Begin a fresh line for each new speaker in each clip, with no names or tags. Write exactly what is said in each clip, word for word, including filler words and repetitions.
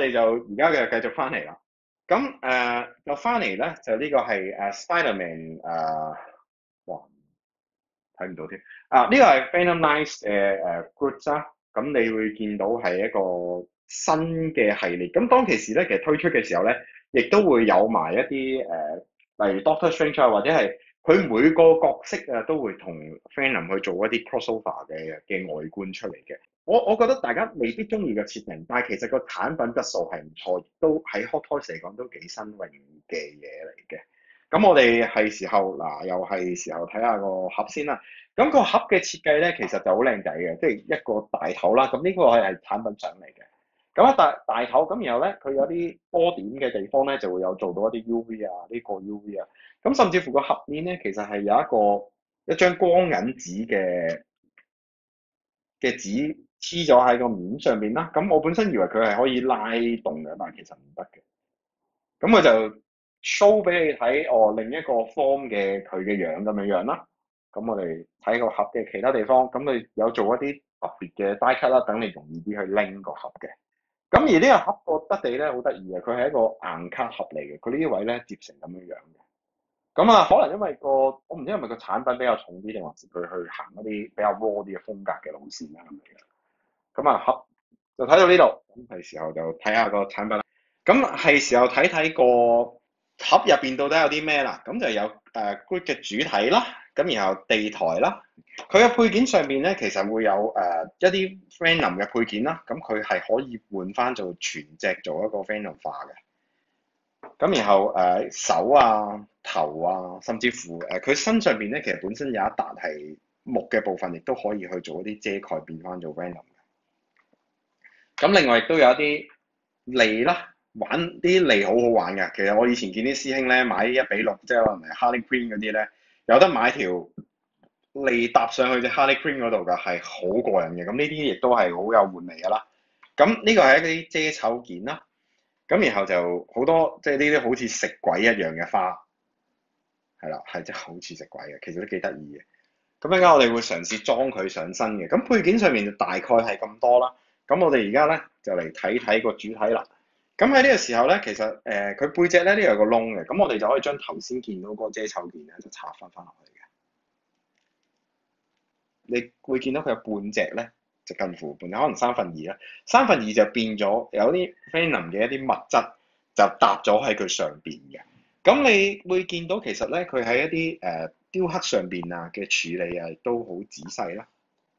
哋就而家嘅繼續翻嚟啦。咁誒、呃、就翻嚟咧，就呢個係誒 Spider-Man 誒，哇睇唔到添啊！呢、這個係 Venom Knights 嘅誒 Goods 啦。咁你會見到係一個新嘅系列。咁當其時咧，其實推出嘅時候咧，亦都會有埋一啲誒、呃，例如 Doctor Strange 啊，或者係佢每個角色啊，都會同 Venom 去做一啲 crossover 嘅嘅外觀出嚟嘅。我我覺得大家未必中意個設定，但係其實個產品質素係唔錯，亦都喺 Hot Toys 嚟講都幾新穎嘅嘢嚟嘅。咁我哋係時候嗱，又係時候睇下個盒先啦。咁個盒嘅設計咧，其實就好靚仔嘅，即係一個大頭啦。咁呢個係係產品相嚟嘅。咁一大大頭，咁然後咧，佢有啲波點嘅地方咧，就會有做到一啲 U V 啊，呢個 U V 啊。咁甚至乎個盒面咧，其實係有一個一張光銀紙嘅嘅紙黐咗喺個面上面啦。咁我本身以為佢係可以拉動嘅，但係其實唔得嘅。咁我就 show 俾你睇，哦，另一個 form 嘅佢嘅樣咁樣樣啦。咁我哋睇個盒嘅其他地方，咁你有做一啲特別嘅 die cut 啦，等你容易啲去拎個盒嘅。咁而呢個盒個質地咧好得意嘅，佢係一個硬卡盒嚟嘅，佢呢啲位咧疊成咁樣樣嘅。咁啊，可能因為個我唔知係咪個產品比較重啲，定還是佢去行一啲比較 raw 啲嘅風格嘅路線啦咁樣。咁啊盒就睇到呢度，咁係時候就睇下個產品啦。咁係時候睇睇個盒入邊到底有啲咩啦。咁就有誒、呃、Groot 嘅主體啦，咁然後地台啦，佢嘅配件上面咧其實會有誒、呃、一啲 Venom 嘅配件啦。咁佢係可以換翻做全隻做一個 Venom 化嘅。咁然後誒、呃、手啊頭啊，甚至乎誒佢、呃、身上邊咧，其實本身有一笪係木嘅部分，亦都可以去做一啲遮蓋，變翻做 Venom 嘅。咁另外亦都有一啲利啦，玩啲利好好玩嘅。其實我以前見啲師兄咧買一比六，即係可能係 Harley Quinn 嗰啲咧，有得買條利搭上去隻 Harley Quinn 嗰度㗎，係好過癮嘅。咁呢啲亦都係好有玩味㗎啦。咁呢個係一啲遮醜件啦。咁然後就好多即係呢啲好似食鬼一樣嘅花，係啦，係真係好似食鬼嘅，其實都幾得意嘅。咁陣間我哋會嘗試裝佢上身嘅。咁配件上面就大概係咁多啦。咁我哋而家咧就嚟睇睇個主體啦。咁喺呢個時候咧，其實誒佢、呃、背脊咧呢度有個窿嘅，咁我哋就可以將頭先見到嗰個遮醜件咧就插翻翻落去嘅。你會見到佢有半隻咧，就近乎半隻，可能三分二啦。三分二就變咗有啲 Venom 嘅一啲物質就搭咗喺佢上邊嘅。咁你會見到其實咧佢喺一啲誒、呃、雕刻上邊啊嘅處理啊都好仔細啦。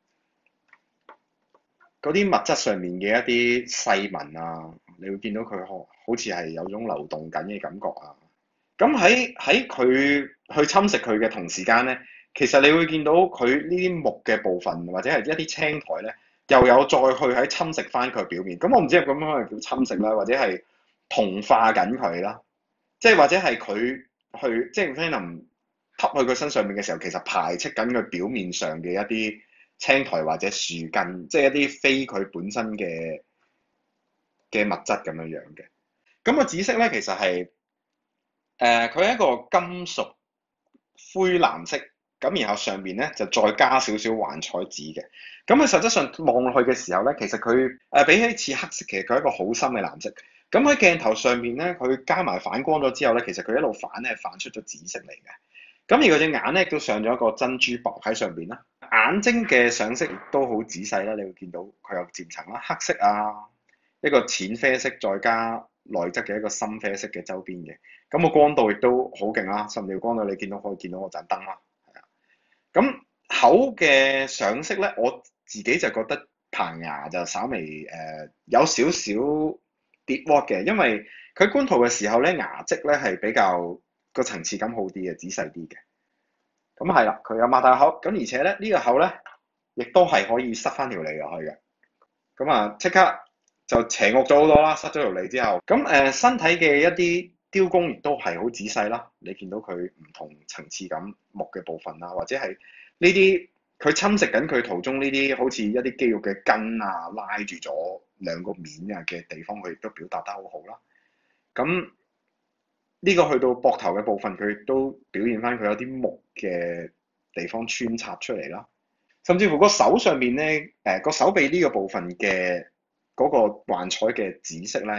嗰啲物質上面嘅一啲細紋啊，你會見到佢好好似係有種流動緊嘅感覺啊。咁喺喺佢去侵蝕佢嘅同時間咧，其實你會見到佢呢啲木嘅部分或者係一啲青苔咧，又有再去喺侵蝕翻佢表面。咁我唔知係咁樣係叫侵蝕啦，或者係同化緊佢啦，即係或者係佢去即係 Venom 吸去佢身上面嘅時候，其實排斥緊佢表面上嘅一啲青苔或者樹根，即係一啲非佢本身嘅嘅物質咁樣樣嘅。咁個紫色咧，其實係誒佢係一個金屬灰藍色，咁然後上邊咧就再加少少幻彩紫嘅。咁佢實質上望落去嘅時候咧，其實佢誒、呃、比起似黑色，其實佢係一個好深嘅藍色。咁喺鏡頭上面咧，佢加埋反光咗之後咧，其實佢一路反咧反出咗紫色嚟嘅。咁而佢隻眼咧都上咗一個珍珠箔喺上邊啦，眼睛嘅上色亦都好仔細啦，你會見到佢有漸層啦，黑色啊，一個淺啡色再加內側嘅一個深啡色嘅周邊嘅，咁個光度亦都好勁啦，甚至光度你見到可以見到嗰盞燈啦，係啊，咁口嘅上色咧，我自己就覺得棚牙就稍微誒、呃、有少少跌鑊嘅，因為佢觀圖嘅時候咧牙跡咧係比較個層次感好啲嘅，仔細啲嘅。咁係啦，佢有擘大口，咁而且咧呢、這個口咧，亦都係可以塞翻條脷落去嘅。咁啊，即刻就邪惡咗好多啦！塞咗條脷之後，咁誒、呃、身體嘅一啲雕工亦都係好仔細啦。你見到佢唔同層次感木嘅部分啊，或者係呢啲佢侵蝕緊佢途中呢啲好似一啲肌肉嘅筋啊，拉住咗兩個面啊嘅地方，佢亦都表達得好好啦。咁呢個去到膊頭嘅部分，佢亦都表現翻佢有啲木嘅地方穿插出嚟啦。甚至乎個手上面咧，誒、呃、個手臂呢個部分嘅嗰個幻彩嘅紫色咧，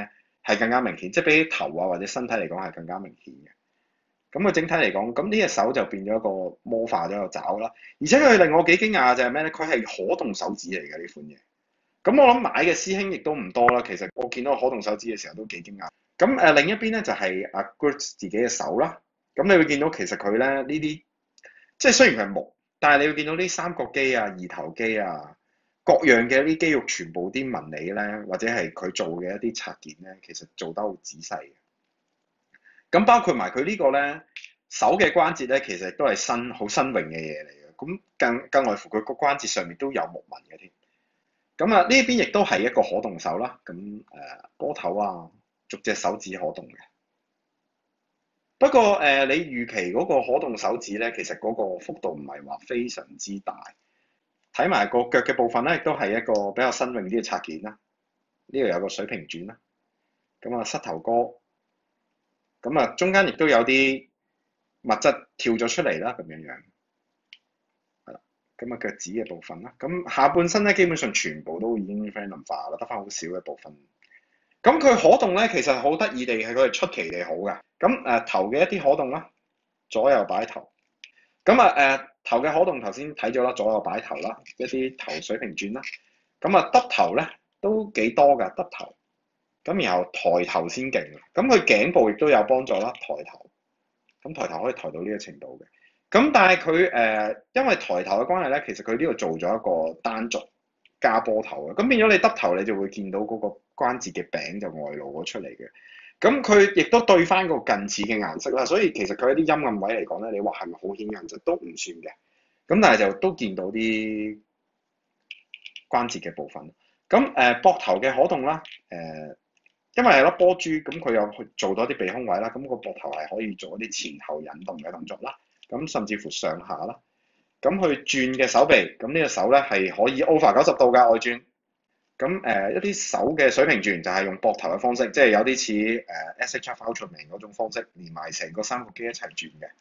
係更加明顯，即係比起頭啊或者身體嚟講係更加明顯嘅。咁佢整體嚟講，咁呢隻手就變咗一個魔化咗個爪啦。而且佢令我幾驚訝就係咩咧？佢係可動手指嚟嘅呢款嘢。咁我諗買嘅師兄亦都唔多啦。其實我見到可動手指嘅時候都幾驚訝。咁誒、呃、另一邊咧就係阿 Groot 自己嘅手啦。咁你會見到其實佢咧呢啲，即係雖然佢係木，但係你會見到啲三角肌啊、二頭肌啊、各樣嘅啲肌肉全部啲紋理咧，或者係佢做嘅一啲拆件咧，其實做得好仔細嘅。咁包括埋佢呢個咧手嘅關節咧，其實都係新好新穎嘅嘢嚟嘅。咁更更外乎佢個關節上面都有木紋嘅添。咁啊呢邊亦都係一個可動手啦。咁誒、呃、波頭啊，逐隻手指可動嘅。不過誒、呃，你預期嗰個可動手指咧，其實嗰個幅度唔係話非常之大。睇埋個腳嘅部分咧，亦都係一個比較新穎啲嘅拆件啦。呢度有個水平轉啦。咁啊膝頭哥。咁啊，中間亦都有啲物質跳咗出嚟啦，咁樣樣，係啦。咁啊，腳趾嘅部分啦，咁下半身咧，基本上全部都已經 random 化啦，得翻好少嘅部分。咁佢可動咧，其實好得意地係佢係出奇地好嘅。咁誒、呃、頭嘅一啲可動啦，左右擺頭。咁啊誒頭嘅可動頭先睇咗啦，左右擺頭啦，一啲頭水平轉啦。咁啊耷頭咧都幾多㗎，耷頭。咁然後抬頭先勁，咁佢頸部亦都有幫助啦，抬頭，咁抬頭可以抬到呢個程度嘅。咁但係佢誒，因為抬頭嘅關係咧，其實佢呢度做咗一個單軸加波頭嘅，咁變咗你耷頭你就會見到嗰個關節嘅餅就外露咗出嚟嘅。咁佢亦都對翻個近似嘅顏色啦，所以其實佢一啲陰暗位嚟講咧，你話係咪好顯眼就都唔算嘅。咁但係就都見到啲關節嘅部分。咁誒膊頭嘅可動啦，誒、呃。因為係粒波珠，咁佢有去做多啲避空位啦，咁個膊頭係可以做一啲前後引動嘅動作啦，咁甚至乎上下啦，咁去轉嘅手臂，咁呢個手咧係可以 over 九十度嘅外轉，咁誒、呃、一啲手嘅水平轉就係用膊頭嘅方式，即係有啲似誒 S H F Ultraman 嗰種方式，連埋成個三角肌一齊轉嘅，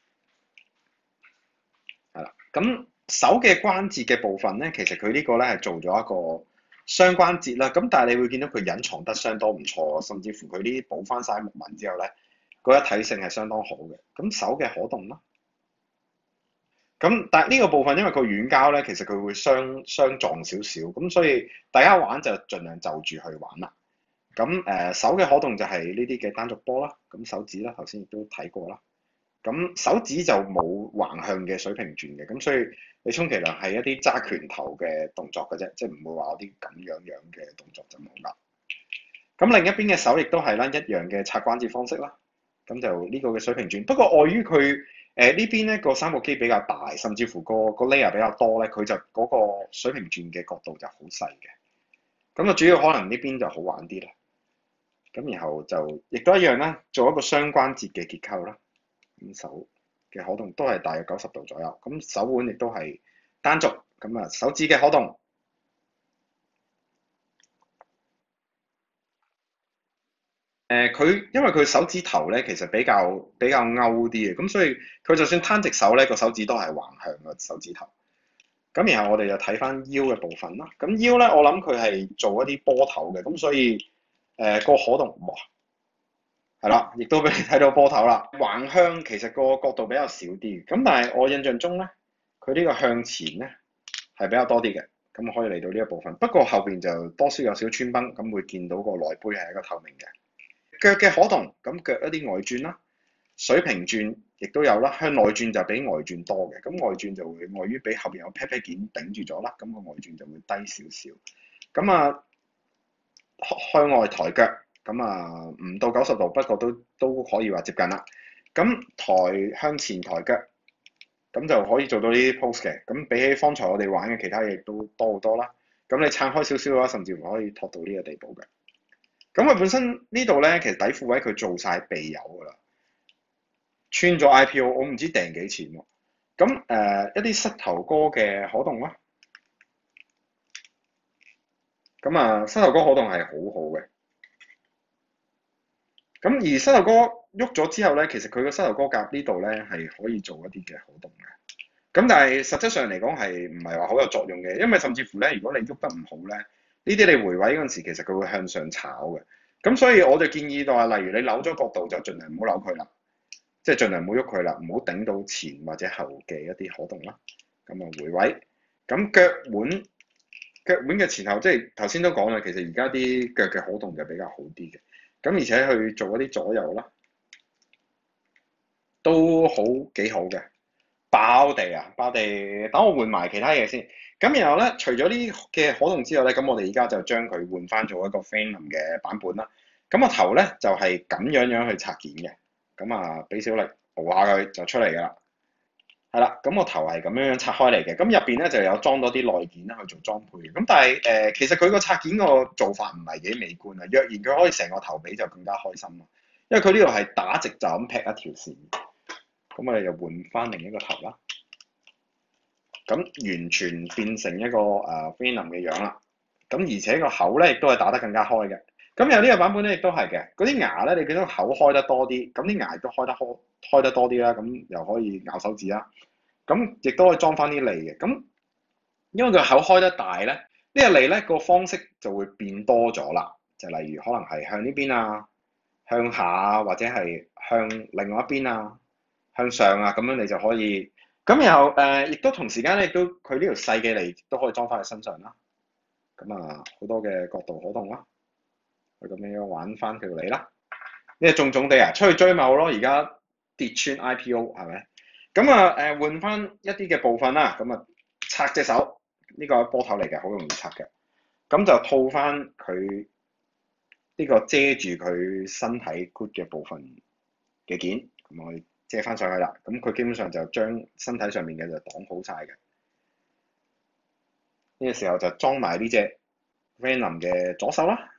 係啦，咁手嘅關節嘅部分咧，其實佢呢個咧係做咗一個雙關節啦，咁但係你會見到佢隱藏得相當唔錯，甚至乎佢呢啲補翻晒木紋之後咧，嗰一體性係相當好嘅。咁手嘅可動啦，咁但係呢個部分因為佢軟膠咧，其實佢會相相撞少少，咁所以大家玩就盡量就住去玩啦。咁誒、呃、手嘅可動就係呢啲嘅單軸波啦，咁手指啦頭先亦都睇過啦。咁手指就冇橫向嘅水平轉嘅，咁所以你充其量係一啲揸拳頭嘅動作嘅啫，即係唔會話有啲咁樣樣嘅動作就冇啦。咁另一邊嘅手亦都係啦，一樣嘅拆關節方式啦。咁就呢個嘅水平轉，不過礙於佢誒呢邊咧個三角肌比較大，甚至乎個個 layer 比較多咧，佢就嗰個水平轉嘅角度就好細嘅。咁啊，主要可能呢邊就好玩啲啦。咁然後就亦都一樣啦，做一個雙關節嘅結構啦。咁手嘅可動都係大約九十度左右，咁手腕亦都係單軸，咁啊手指嘅可動，誒、呃、佢因為佢手指頭咧其實比較比較勾啲嘅，咁所以佢就算攤直手咧個手指都係橫向個手指頭。咁然後我哋就睇翻腰嘅部分啦，咁腰咧我諗佢係做一啲波頭嘅，咁所以誒個、呃、可動哇〜係啦，亦都俾你睇到波頭啦。橫向其實個角度比較少啲，咁但係我印象中咧，佢呢個向前咧係比較多啲嘅，咁可以嚟到呢一部分。不過後邊就多少有少少穿崩，咁會見到個內杯係一個透明嘅。腳嘅可動，咁腳一啲外轉啦，水平轉亦都有啦，向內轉就比外轉多嘅，咁外轉就會礙於俾後邊有 pat pat 件頂住咗啦，咁個外轉就會低少少。咁啊，向外抬腳。咁啊，唔到九十度，不過都都可以話接近啦。咁抬向前抬腳，咁就可以做到呢啲 pose 嘅。咁比起方才我哋玩嘅其他嘢都多好多啦。咁你撐開少少嘅話，甚至乎可以托到呢個地步嘅。咁佢本身呢度咧，其實底褲位佢做晒備油㗎啦，穿咗 I P O，我唔知訂幾錢喎。咁誒、呃、一啲膝頭哥嘅可動啦，咁啊膝頭哥可動係好好嘅。咁而膝頭哥喐咗之後咧，其實佢個膝頭哥甲呢度咧係可以做一啲嘅可動嘅。咁但係實質上嚟講係唔係話好有作用嘅，因為甚至乎咧，如果你喐得唔好咧，呢啲你回位嗰陣時其實佢會向上炒嘅。 咁所以我就建議到話，例如你扭咗角度就盡量唔好扭佢啦，即係盡量唔好喐佢啦，唔好頂到前或者後嘅一啲可動啦。咁啊回位，咁腳腕腳腕嘅前後，即係頭先都講啦，其實而家啲腳嘅可動就比較好啲嘅。咁而且去做一啲左右啦，都好幾好嘅。爆地啊，爆地，等我換埋其他嘢先。咁然後咧，除咗呢嘅可動之外咧，咁我哋而家就將佢換翻做一個 Phantom 嘅版本啦。咁個頭咧就係、是、咁樣樣去拆件嘅。咁啊，俾小力搖下佢就出嚟㗎啦。係啦，咁個頭係咁樣樣拆開嚟嘅。咁入邊咧就有裝多啲內件啦去做裝配。咁但係誒、呃，其實佢個拆件個做法唔係幾美觀啊。若然佢可以成個頭俾就更加開心啦。因為佢呢度係打直就咁劈一條線。咁我哋就換翻另一個頭啦。咁完全變成一個誒 Phantom 嘅樣啦。咁而且個口咧亦都係打得更加開嘅。咁有呢個版本咧亦都係嘅。嗰啲牙咧，你見到口開得多啲，咁啲牙亦都開得開開得多啲啦。咁又可以咬手指啦。咁亦都可以裝翻啲脷嘅。咁因為佢口開得大咧，呢個脷咧個方式就會變多咗啦。就例如可能係向呢邊啊，向下或者係向另外一邊啊，向上啊，咁樣你就可以。咁然後誒，亦、呃、都同時間咧，亦都佢呢條細嘅脷都可以裝翻喺身上啦。咁啊，好多嘅角度可動啦。佢咁樣玩翻條脷啦。呢個重重地啊，出去追咪好咯。而家跌穿 I P O 係咪？咁啊誒，換翻一啲嘅部分啦。咁啊，拆隻手，呢、這個係波頭嚟嘅，好容易拆嘅。咁就套翻佢呢個遮住佢身體 good 嘅部分嘅件，咁我遮翻上去啦。咁佢基本上就將身體上面嘅就擋好晒嘅。呢、這個時候就裝埋呢隻 Venom 嘅左手啦，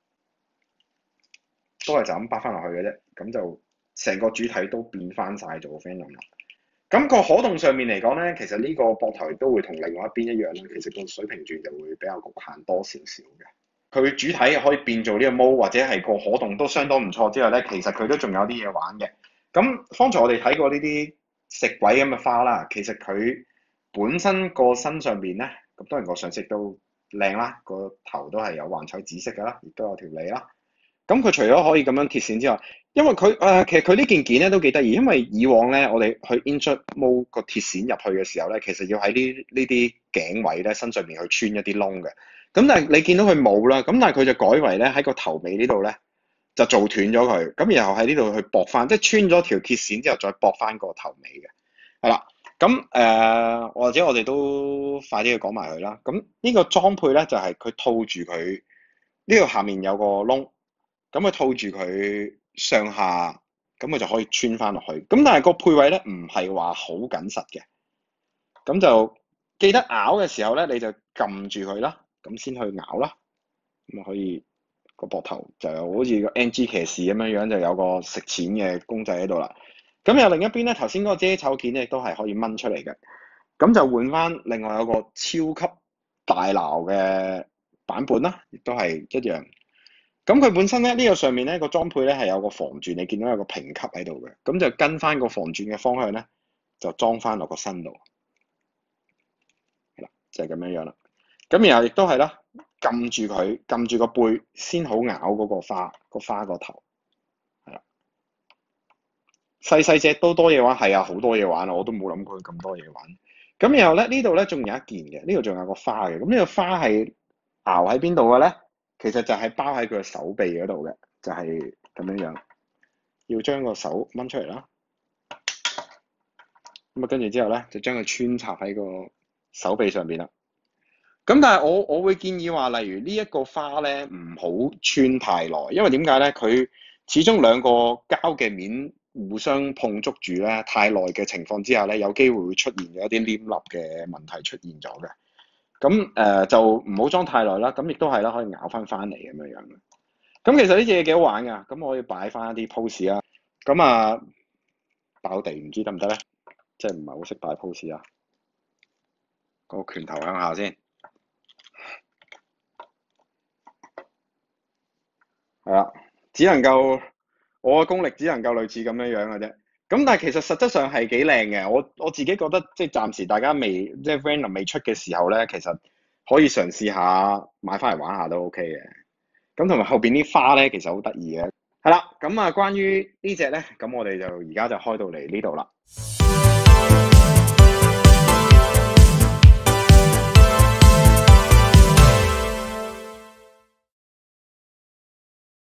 都係就咁擺翻落去嘅啫。咁就成個主體都變翻晒做 Venom 啦。咁、那個可動上面嚟講咧，其實呢個膊頭都會同另外一邊一樣啦。其實個水平轉就會比較局限多少少嘅。佢主體可以變做呢個毛，或者係個可動都相當唔錯之外咧，其實佢都仲有啲嘢玩嘅。咁方才我哋睇過呢啲食鬼咁嘅花啦，其實佢本身個身上邊咧，咁當然個上色都靚啦，個頭都係有幻彩紫色㗎啦，亦都有條脷啦。咁佢除咗可以咁樣鐵線之外，因為佢誒、呃、其實佢呢件件咧都幾得意，因為以往咧我哋去 insert 毛個鐵線入去嘅時候咧，其實要喺呢呢啲頸位咧身上邊去穿一啲窿嘅。咁但係你見到佢冇啦，咁但係佢就改為咧喺個頭尾呢度咧就做斷咗佢，咁然後喺呢度去駁翻，即係穿咗條鐵線之後再駁翻個頭尾嘅，係啦。咁誒、呃、或者我哋都快啲去講埋佢啦。咁呢個裝配咧就係、是、佢套住佢呢度下面有個窿，咁佢套住佢上下，咁佢就可以穿翻落去。咁但係個配位咧唔係話好緊實嘅，咁就記得咬嘅時候咧你就撳住佢啦。咁先去咬啦，咁啊可以個膊頭就好似個 N G 騎士咁樣樣，就有個食錢嘅公仔喺度啦。咁有另一邊咧，頭先嗰個遮醜件咧都係可以掹出嚟嘅。咁就換翻另外有個超級大撈嘅版本啦，亦都係一樣。咁佢本身咧呢、這個上面咧個裝配咧係有個防轉，你見到有個評級喺度嘅，咁就跟翻個防轉嘅方向咧就裝翻落個身度，係啦，就係、是、咁樣樣啦。咁然後亦都係啦，撳住佢，撳住個背先好咬嗰個花，個花個頭，係啦。細細隻都多嘢玩，係啊，好多嘢玩啊，我都冇諗過咁多嘢玩。咁然後咧呢度咧仲有一件嘅，呢度仲有個花嘅。咁呢個花係熬喺邊度嘅咧？其實就係包喺佢嘅手臂嗰度嘅，就係咁樣樣。要將個手掹出嚟啦。咁啊跟住之後咧，就將佢穿插喺個手臂上邊啦。咁但係我我會建議話，例如呢一個花咧，唔好穿太耐，因為點解咧？佢始終兩個膠嘅面互相碰觸住咧，太耐嘅情況之下咧，有機會會出現咗一啲黏粒嘅問題出現咗嘅。咁誒、呃、就唔好裝太耐啦。咁亦都係啦，可以咬翻翻嚟咁樣樣。咁其實呢隻嘢幾好玩㗎。咁我可以擺翻一啲 pose 啊。咁啊爆地唔知得唔得咧？即係唔係好識擺 pose 啊？個拳頭向下先。係啦，只能夠我嘅功力只能夠類似咁樣樣嘅啫。咁但係其實實質上係幾靚嘅。我我自己覺得即係暫時大家未即係 Venom 未出嘅時候咧，其實可以嘗試下買翻嚟玩下都 OK 嘅。 咁同埋後邊啲花咧，其實好得意嘅。係啦，咁啊，關於呢隻咧，咁我哋就而家就開到嚟呢度啦。